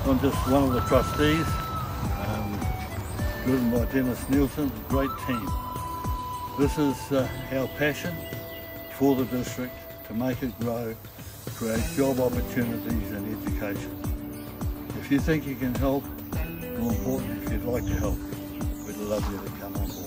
I'm just one of the trustees, driven by Dennis Nielsen, great team. This is our passion for the district, to make it grow, create job opportunities and education. If you think you can help, more important, if you'd like to help, we'd love you to come on board.